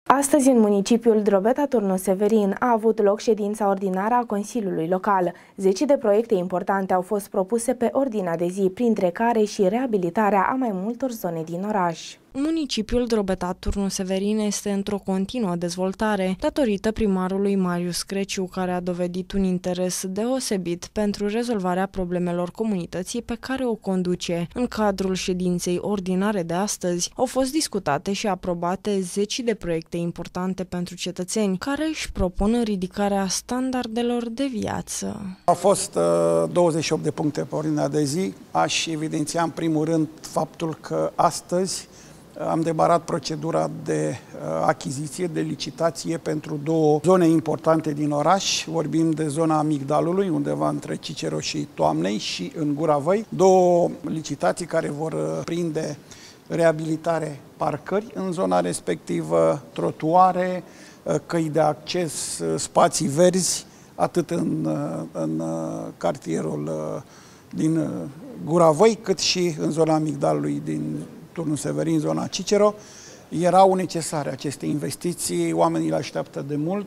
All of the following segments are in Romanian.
Astăzi, în municipiul Drobeta-Turnul Severin, a avut loc ședința ordinară a Consiliului Local. 10 de proiecte importante au fost propuse pe ordinea de zi, printre care și reabilitarea a mai multor zone din oraș. Municipiul Drobeta-Turnul Severin este într-o continuă dezvoltare, datorită primarului Marius Creciu, care a dovedit un interes deosebit pentru rezolvarea problemelor comunității pe care o conduce. În cadrul ședinței ordinare de astăzi au fost discutate și aprobate 10 de proiecte importante pentru cetățeni, care își propun ridicarea standardelor de viață. Au fost 28 de puncte pe ordinea de zi. Aș evidenția în primul rând faptul că astăzi am demarat procedura de achiziție, de licitație pentru două zone importante din oraș. Vorbim de zona Migdalului, undeva între Cicero și Toamnei, și în Gura Văi. Două licitații care vor prinde reabilitare parcări în zona respectivă, trotuare, căi de acces, spații verzi, atât în cartierul din Gura Văi, cât și în zona Migdalului din Turnul Severin, zona Cicero. Erau necesare aceste investiții, oamenii le așteaptă de mult.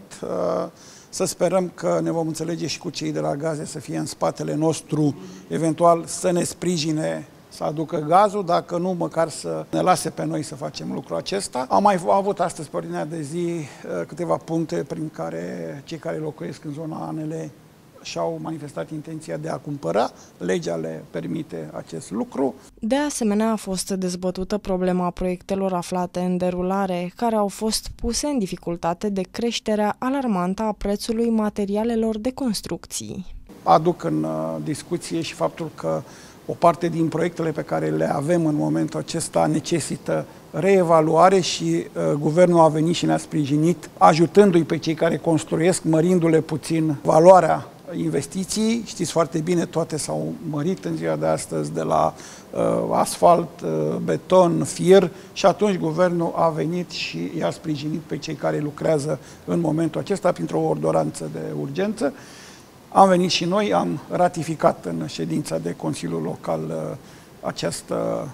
Să sperăm că ne vom înțelege și cu cei de la gaze să fie în spatele nostru, eventual să ne sprijine să aducă gazul, dacă nu, măcar să ne lase pe noi să facem lucrul acesta. Am mai avut astăzi pe ordinea de zi câteva puncte prin care cei care locuiesc în zona Anele și-au manifestat intenția de a cumpăra. Legea le permite acest lucru. De asemenea, a fost dezbătută problema proiectelor aflate în derulare, care au fost puse în dificultate de creșterea alarmantă a prețului materialelor de construcții. Aduc în discuție și faptul că o parte din proiectele pe care le avem în momentul acesta necesită reevaluare și guvernul a venit și ne-a sprijinit, ajutându-i pe cei care construiesc, mărindu-le puțin valoarea investiții. Știți foarte bine, toate s-au mărit în ziua de astăzi, de la asfalt, beton, fier, și atunci guvernul a venit și i-a sprijinit pe cei care lucrează în momentul acesta printr-o ordonanță de urgență. Am venit și noi, am ratificat în ședința de Consiliul Local această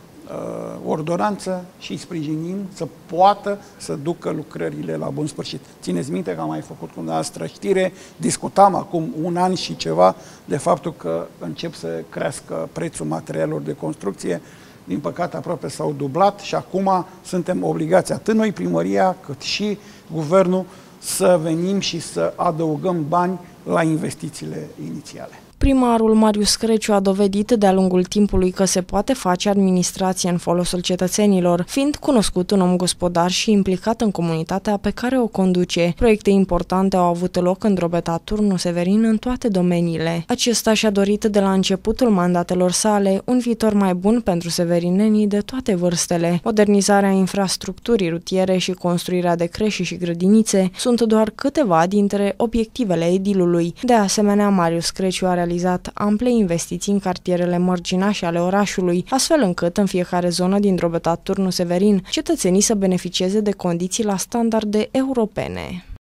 ordonanță și îi sprijinim să poată să ducă lucrările la bun sfârșit. Țineți minte că am mai făcut cu dumneavoastră știre, discutam acum un an și ceva de faptul că încep să crească prețul materialelor de construcție. Din păcate aproape s-au dublat și acum suntem obligați, atât noi, primăria, cât și guvernul, să venim și să adăugăm bani la investițiile inițiale. Primarul Marius Creciu a dovedit de-a lungul timpului că se poate face administrație în folosul cetățenilor, fiind cunoscut un om gospodar și implicat în comunitatea pe care o conduce. Proiecte importante au avut loc în Drobeta-Turnul Severin în toate domeniile. Acesta și-a dorit de la începutul mandatelor sale un viitor mai bun pentru severinenii de toate vârstele. Modernizarea infrastructurii rutiere și construirea de creșe și grădinițe sunt doar câteva dintre obiectivele edilului. De asemenea, Marius Creciu a realizat ample investiții în cartierele mărginașe ale orașului, astfel încât în fiecare zonă din Drobeta-Turnul Severin cetățenii să beneficieze de condiții la standarde europene.